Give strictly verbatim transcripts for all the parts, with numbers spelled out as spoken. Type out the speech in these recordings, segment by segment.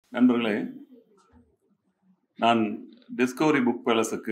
நண்பர்களே, நான் Discovery book பேலஸுக்கு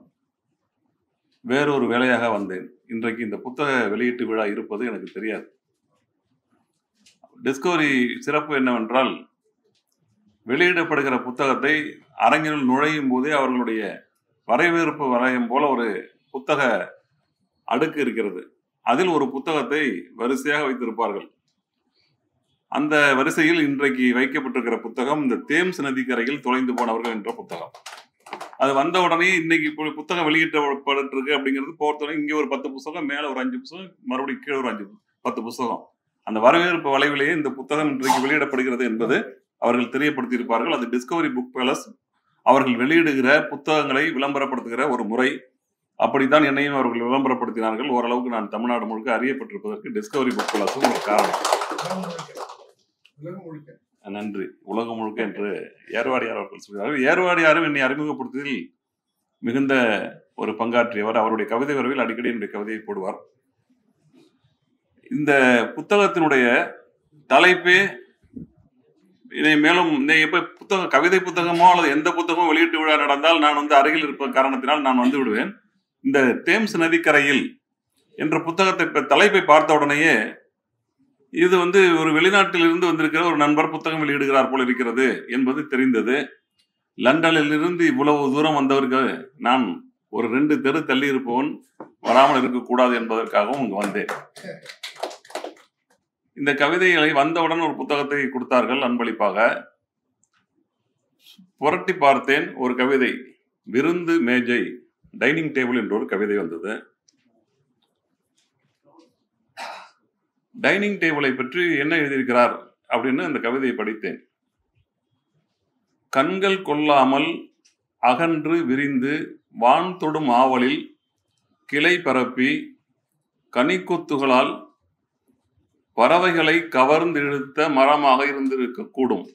வேறொரு வேலையாக வந்தேன். இன்றைக்கு இந்த புத்தக வெளியீட்டு விழா இருப்பது எனக்கு தெரியாது. டிஸ்கவரி சிறப்பு என்னவென்றால், வெளியிடப்படுகிற புத்தகத்தை அரங்கினுள் நுழையும் போதே அவர்களுடைய வரவேற்பு வளையம் போல ஒரு புத்தக அடுக்கு இருக்கிறது. அதில் ஒரு புத்தகத்தை வரிசையாக வைத்திருப்பார்கள். அந்த வரிசையில் இன்றைக்கு வைக்கப்பட்டிருக்கிற புத்தகம் இந்த தேம்ஸ் நதிக்கரையில் தொலைந்து போனவர்கள் என்ற புத்தகம். அது வந்த உடனே இன்னைக்கு இப்போ புத்தகம் வெளியிட்டப்பட்டிருக்கு அப்படிங்கிறது போர்த்தோடனே இங்கே ஒரு பத்து புத்தகம், மேலே ஒரு அஞ்சு புத்தகம், மறுபடியும் கீழே ஒரு அஞ்சு பத்து புத்தகம். அந்த வரவேற்பு வளைவிலேயே இந்த புத்தகம் இன்றைக்கு வெளியிடப்படுகிறது என்பது அவர்கள் தெரியப்படுத்தியிருப்பார்கள். அது டிஸ்கவரி புக் பேலஸ் அவர்கள் வெளியிடுகிற புத்தகங்களை விளம்பரப்படுத்துகிற ஒரு முறை. அப்படித்தான் என்னையும் அவர்கள் விளம்பரப்படுத்தினார்கள். ஓரளவுக்கு நான் தமிழ்நாடு முழுக்க அறியப்பட்டிருப்பதற்கு டிஸ்கவரி புக் பேலஸும் ஒரு காரணம். நன்றி. உலகம் முழுக்க என்று ஏர்வாடியார் அவர்கள் சொல்கிறார்கள். ஏர்வாடியாரும் என்னை அறிமுகப்படுத்துவதில் மிகுந்த ஒரு பங்காற்றியவர். அவருடைய கவிதை வரவில் அடிக்கடி என்னுடைய கவிதையை போடுவார். இந்த புத்தகத்தினுடைய தலைப்பே இதை மேலும் எப்ப புத்தகம் கவிதை புத்தகமோ அல்லது எந்த புத்தகமோ வெளியீட்டு விழா நடந்தால் நான் வந்து அருகில் இருப்ப காரணத்தினால் நான் வந்து விடுவேன். இந்த தேம்ஸ் நதிக்கரையில் என்ற புத்தகத்தை தலைப்பை பார்த்த உடனேயே இது வந்து ஒரு வெளிநாட்டில் இருந்து வந்திருக்கிற ஒரு நண்பர் புத்தகம் வெளியிடுகிறார் போல இருக்கிறது என்பது தெரிந்தது. லண்டனில் இருந்து இவ்வளவு தூரம் வந்தவருக்கு நான் ஒரு ரெண்டு தெரு தள்ளி இருப்பவன் வராமல் இருக்கக்கூடாது என்பதற்காகவும் இங்கு வந்தேன். இந்த கவிதைகளை வந்தவுடன் ஒரு புத்தகத்தை கொடுத்தார்கள் அன்பளிப்பாக. புரட்டி பார்த்தேன். ஒரு கவிதை, விருந்து மேஜை, டைனிங் டேபிள் என்ற ஒரு கவிதை வந்தது. டைனிங் டேபிளை பற்றி என்ன எழுதியிருக்கிறார் அப்படின்னு அந்த கவிதையை படித்தேன். கண்கள் கொள்ளாமல் அகன்று விரிந்து வான் தொடும் ஆவலில் கிளை பரப்பி கனிக்கொத்துகளால் பறவைகளை கவர்ந்து இழுத்த மரமாக இருந்திருக்க கூடும்.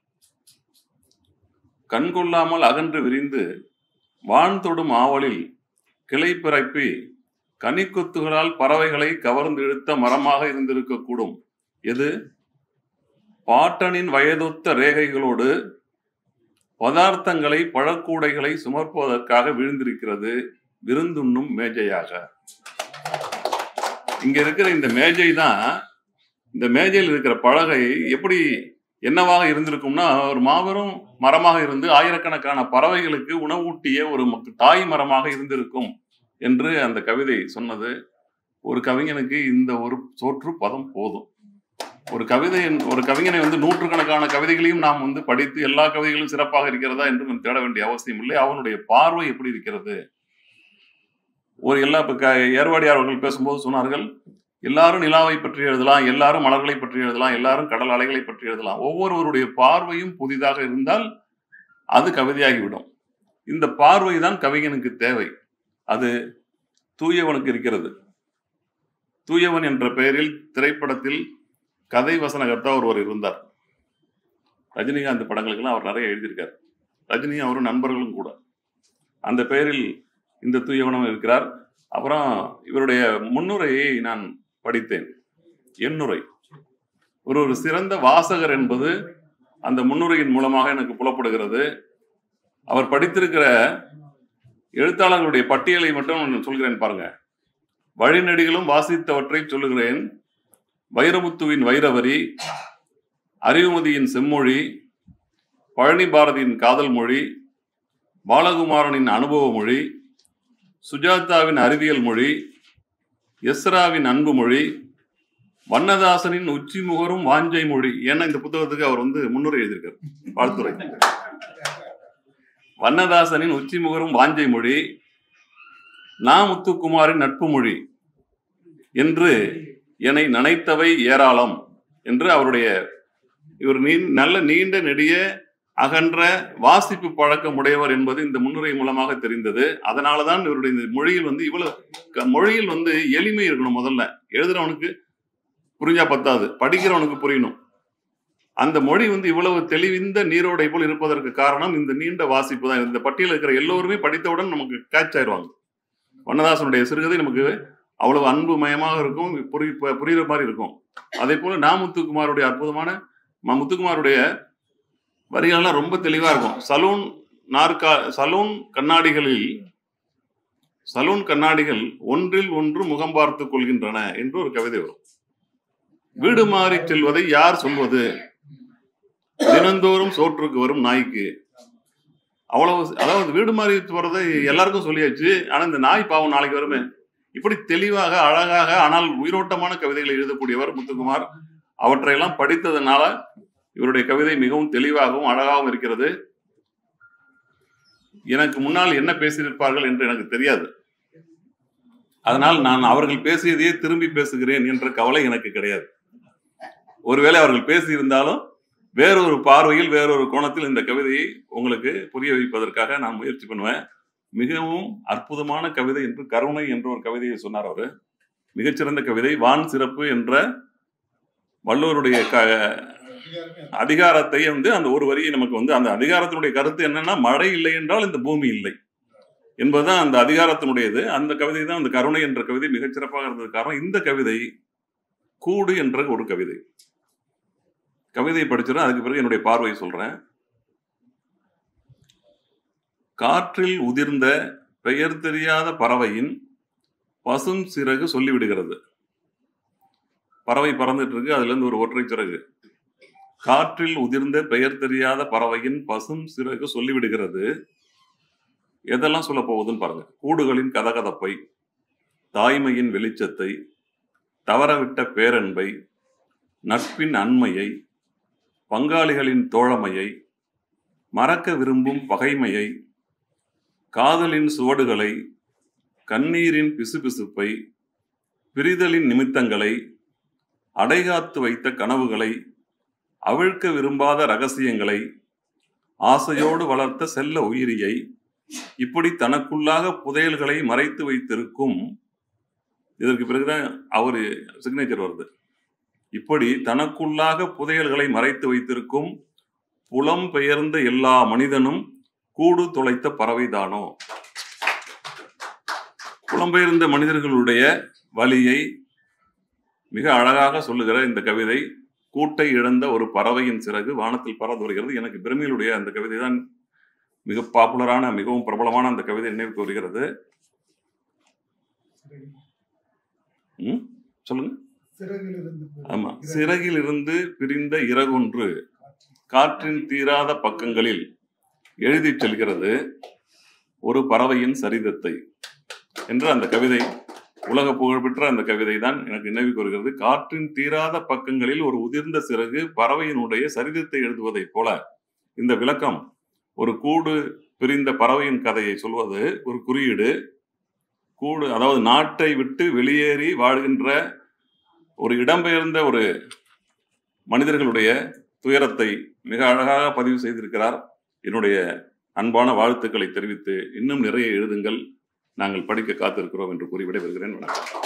கண் கொள்ளாமல் அகன்று விரிந்து வான் தொடும் ஆவலில் கிளை பரப்பி கனிக்கொத்துகளால் பறவைகளை கவர்ந்து இழுத்த மரமாக இருந்திருக்க கூடும். எது? பாட்டனின் வயதொத்த ரேகைகளோடு பதார்த்தங்களை பழக்கூடைகளை சுமர்ப்பதற்காக விழுந்திருக்கிறது விருந்துண்ணும் மேஜையாக. இங்க இருக்கிற இந்த மேஜை தான், இந்த மேஜையில் இருக்கிற பலகை எப்படி என்னவாக இருந்திருக்கும்னா, ஒரு மாபெரும் மரமாக இருந்து ஆயிரக்கணக்கான பறவைகளுக்கு உணவூட்டிய ஒரு தாய் மரமாக இருந்திருக்கும் என்று அந்த கவிதை சொன்னது. ஒரு கவிஞனுக்கு இந்த ஒரு சோற்று பதம் போதும். ஒரு கவிதை ஒரு கவிஞனை வந்து நூற்றுக்கணக்கான கவிதைகளையும் நாம் வந்து படித்து எல்லா கவிதைகளும் சிறப்பாக இருக்கிறதா என்று நாம் தேட வேண்டிய அவசியம் இல்லை. அவனுடைய பார்வை எப்படி இருக்கிறது? ஒரு எல்லா ஏர்வாடியார் அவர்கள் பேசும்போது சொன்னார்கள், எல்லாரும் நிலாவை பற்றி எழுதலாம், எல்லாரும் மலர்களை பற்றி எழுதலாம், எல்லாரும் கடல் அலைகளை பற்றி எழுதலாம். ஒவ்வொருவருடைய பார்வையும் புதிதாக இருந்தால் அது கவிதையாகிவிடும். இந்த பார்வை தான் கவிஞனுக்கு தேவை. அது தூயவனுக்கு இருக்கிறது. தூயவன் என்ற பெயரில் திரைப்படத்தில் கதை வசனகர்த்தா ஒருவர் இருந்தார். ரஜினிகாந்த் படங்களுக்கெல்லாம் அவர் நிறைய எழுதியிருக்கார். ரஜினியும் அவரும் நண்பர்களும் கூட. அந்த பெயரில் இந்த தூயவனும் இருக்கிறார். அப்புறம் இவருடைய முன்னுரையை நான் படித்தேன். எண்ணுரை. ஒரு ஒரு சிறந்த வாசகர் என்பது அந்த முன்னுரையின் மூலமாக எனக்கு புலப்படுகிறது. அவர் படித்திருக்கிற எழுத்தாளர்களுடைய பட்டியலை மட்டும் சொல்கிறேன் பாருங்க. வழிநெடுகிலும் வாசித்தவற்றை சொல்லுகிறேன். வைரமுத்துவின் வைரவரி, அறிவுமதியின் செம்மொழி, பழனி பாரதியின் காதல் மொழி, பாலகுமாரனின் அனுபவ மொழி, சுஜாதாவின் அறிவியல் மொழி, எஸ்ராவின் அன்பு மொழி, வண்ணதாசனின் உச்சி முகரும் வாஞ்சை மொழி. ஏன்னா இந்த புத்தகத்துக்கு அவர் வந்து முன்னுரை எழுதியிருக்கார். வாழ்த்துறை. வண்ணதாசனின் உச்சி முகரும் வாஞ்சை மொழி, நா முத்துக்குமாரின் நட்பு மொழி என்று என்னை நினைத்தவை ஏராளம் என்று அவருடைய இவர் நீ நல்ல நீண்ட நெடிய அகன்ற வாசிப்பு பழக்கம் உடையவர் என்பது இந்த முன்னுரை மூலமாக தெரிந்தது. அதனாலதான் இவருடைய இந்த மொழியில் வந்து இவ்வளவு மொழியில் வந்து எளிமை இருக்கணும். முதல்ல எழுதுறவனுக்கு புரிஞ்சா பத்தாது, படிக்கிறவனுக்கு புரியணும். அந்த மொழி வந்து இவ்வளவு தெளிவிந்த நீரோடை போல் இருப்பதற்கு காரணம் இந்த நீண்ட வாசிப்பு தான். இந்த பட்டியலில் இருக்கிற எல்லோருமே படித்தவுடன் நமக்கு கேட்ச் ஆயிடுவாங்க. வண்ணதாசனுடைய சிறுகதை நமக்கு அவ்வளவு அன்பு மயமாக இருக்கும், புரி புரிகிற மாதிரி இருக்கும். அதே போல நா முத்துக்குமாருடைய அற்புதமான முத்துக்குமாருடைய வரிகள்லாம் ரொம்ப தெளிவா இருக்கும். சலூன் நாற்கா சலூன் கண்ணாடிகளில் சலூன் கண்ணாடிகள் ஒன்றில் ஒன்று முகம் பார்த்துக் கொள்கின்றன என்று ஒரு கவிதை வரும். வீடு மாறி செல்வதை யார் சொல்வது? தினந்தோறும் சோற்றுக்கு வரும் நாய்க்கு. அவ்வளவு, அதாவது வீடு மாறி போறதை எல்லாருக்கும் சொல்லியாச்சு. ஆனா இந்த நாய் பாவம் நாளைக்கு வருமே. இப்படி தெளிவாக, அழகாக, ஆனால் உயிரோட்டமான கவிதைகளை எழுதக்கூடியவர் முத்துக்குமார். அவற்றையெல்லாம் படித்ததுனால இவருடைய கவிதை மிகவும் தெளிவாகவும் அழகாகவும் இருக்கிறது. எனக்கு முன்னால் என்ன பேசியிருப்பார்கள் என்று எனக்கு தெரியாது. அதனால் நான் அவர்கள் பேசியதையே திரும்பி பேசுகிறேன் என்ற கவலை எனக்கு கிடையாது. ஒருவேளை அவர்கள் பேசியிருந்தாலும் வேறொரு பார்வையில், வேறொரு கோணத்தில் இந்த கவிதையை உங்களுக்கு புரிய வைப்பதற்காக நான் முயற்சி பண்ணுவேன். மிகவும் அற்புதமான கவிதை என்று கருணை என்ற ஒரு கவிதையை சொன்னார் அவரு. மிகச்சிறந்த கவிதை. வான் சிறப்பு என்ற வள்ளுவருடைய அதிகாரத்தை வந்து அந்த ஒரு வரியை நமக்கு வந்து, அந்த அதிகாரத்தினுடைய கருத்து என்னன்னா, மழை இல்லை என்றால் இந்த பூமி இல்லை என்பதுதான் அந்த அதிகாரத்தினுடையது. அந்த கவிதை தான் அந்த கருணை என்ற கவிதை மிகச்சிறப்பாக இருந்தது. காரணம், இந்த கவிதை கூடு என்ற ஒரு கவிதை. கவிதையை படிச்சிடும், அதுக்கு பிறகு என்னுடைய பார்வையை சொல்றேன். காற்றில் உதிர்ந்த பெயர் தெரியாத பறவையின் பசும் சிறகு சொல்லிவிடுகிறது. பறவை பறந்துட்டு இருக்கு, அதுல இருந்து ஒரு ஒற்றை சிறகு. காற்றில் உதிர்ந்த பெயர் தெரியாத பறவையின் பசும் சிறகு சொல்லிவிடுகிறது. எதெல்லாம் சொல்ல போகுதுன்னு பாருங்க. கூடுகளின் கதகதப்பை, தாய்மையின் வெளிச்சத்தை, தவறவிட்ட பேரன்பை, நட்பின் அண்மையை, பங்காளிகளின் தோழமையை, மறக்க விரும்பும் பகைமையை, காதலின் சுவடுகளை, கண்ணீரின் பிசுபிசுப்பை, பிரிதலின் நிமித்தங்களை, அடைகாத்து வைத்த கனவுகளை, அவிழ்க்க விரும்பாத ரகசியங்களை, ஆசையோடு வளர்த்த செல்ல உயிரியை, இப்படி தனக்குள்ளாக புதையல்களை மறைத்து வைத்திருக்கும். இதற்கு பிறகுதான் அவரு சிக்னேச்சர் வருது. இப்படி தனக்குள்ளாக புதையல்களை மறைத்து வைத்திருக்கும் புலம் பெயர்ந்த எல்லா மனிதனும் கூடு தொலைத்த பறவைதானோ. புலம்பெயர்ந்த மனிதர்களுடைய வலியை மிக அழகாக சொல்லுகிற இந்த கவிதை. கூட்டை இழந்த ஒரு பறவையின் சிறகு வானத்தில் பறந்து வருகிறது. எனக்கு பிரமிழுடைய அந்த கவிதை தான் மிக பாப்புலரான, மிகவும் பிரபலமான அந்த கவிதை நினைவுக்கு வருகிறது. ம் சொல்லுங்க. ஆமா, சிறகில் இருந்து பிரிந்த இறகொன்று காற்றின் தீராத பக்கங்களில் எழுதி செல்கிறது ஒரு பறவையின் சரிதத்தை என்ற அந்த கவிதை, உலக புகழ்பெற்ற அந்த கவிதை தான் எனக்கு நினைவுக்கு வருகிறது. காற்றின் தீராத பக்கங்களில் ஒரு உதிர்ந்த சிறகு பறவையினுடைய சரிதத்தை எழுதுவதைப் போல இந்த விளக்கம் ஒரு கூடு பிரிந்த பறவையின் கதையை சொல்வது ஒரு குறியீடு. கூடு, அதாவது நாட்டை விட்டு வெளியேறி வாழ்கின்ற ஒரு இடம்பெயர்ந்த ஒரு மனிதர்களுடைய துயரத்தை மிக அழகாக பதிவு செய்திருக்கிறார். என்னுடைய அன்பான வாழ்த்துக்களை தெரிவித்து இன்னும் நிறைய எழுதுங்கள், நாங்கள் படிக்க காத்திருக்கிறோம் என்று கூறி விடைபெறுகிறேன். வணக்கம்.